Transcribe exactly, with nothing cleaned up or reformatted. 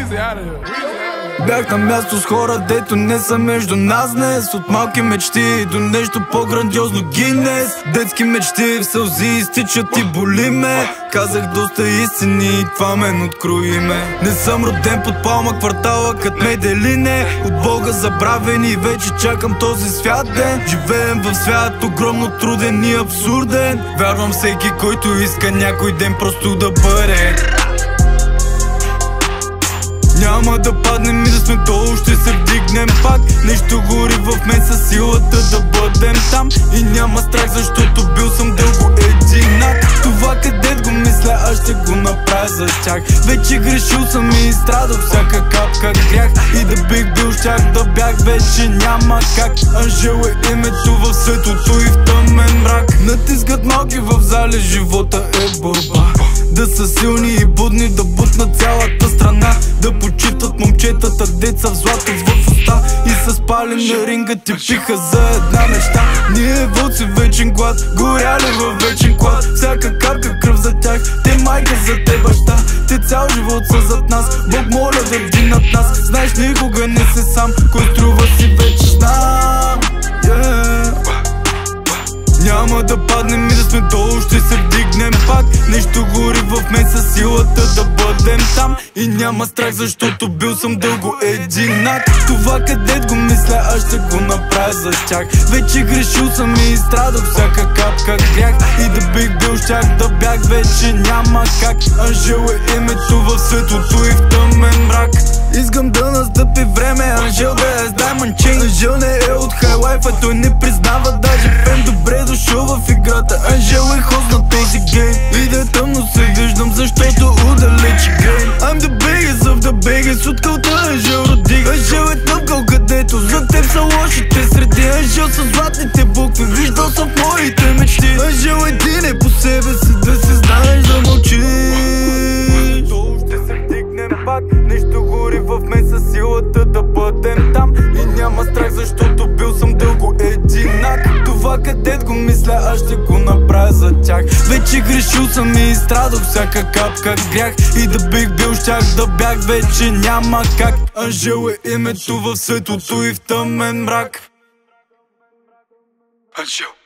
Бях на място с хора, дето не са между нас днес. От малки мечти до нещо по-грандиозно Гинес. Детски мечти в сълзи изтичат и боли ме. Казах доста истини и това мен открои ме. Не съм роден под Палма, квартала кът Меделине. От Бога забравен и вече чакам този свят ден. Живеем в свят огромно труден и абсурден. Вярвам всеки, който иска някой ден просто да бъде. Няма да паднем и да сме долу, ще се вдигнем пак. Нещо гори в мен със силата да бъдем там. И няма страх, защото бил съм дълго единак. Това където го мисля, аз ще го направя за тях. Вече грешил съм и страдах всяка капка грях. И да бих бил, щях да бях, вече няма как. Анжел е името в светлото и в тъмен мрак. Натискат малки в зали, живота е борба. Да са силни и будни, да бутнат цялата страна. Да почитат момчетата, деца в злато в уста. И са спали на ринга, ти пиха за една мечта. Ние вълци вечен глад, горяли във вечен клад. Всяка капка кръв за тях, те майка за те баща. Те цял живот са зад нас, Бог моля да вдигнат нас. Знаеш никога не се сам, кой струва си вече знам. yeah. Няма да паднем и да сме долу, ще се вдигнем пак. Нещо гори в мен със силата да бъдем там. И няма страх, защото бил съм дълго единак. Това където го мисля, аз ще го направя за тях. Вече грешил съм и страдах всяка капка грях. И да бих бил, щях да бях, вече няма как. Анжел е името в светлото и в тъмен мрак. Искам да настъпи време, Анжел да е с Diamond Chain. Анжел не е от хайлайфа, той не признава даже фен. Добре дошъл в играта, Анжел е хост на този гейм. И да тъмно се виждам, защото удалечи гейм. I'm the biggest of the biggest, от кълта Анжел родих. Анжел е тъпкал, където за теб са лошите среди. Анжел са златните букви, виждал съм в моите мечти. Анжел един е по себе си, да си знаеш да мълчиш. Ще се вдигнем пак, нещо гори в мен със силата да бъдем там. И няма страх, защото бил съм дълго единак. Това където го мисля, аз ще го направя за тях. Вече грешил съм и страдах всяка капка грях. И да бих бил, щях да бях, вече няма как. Анжел е името в светлото и в тъмен мрак. Анжел.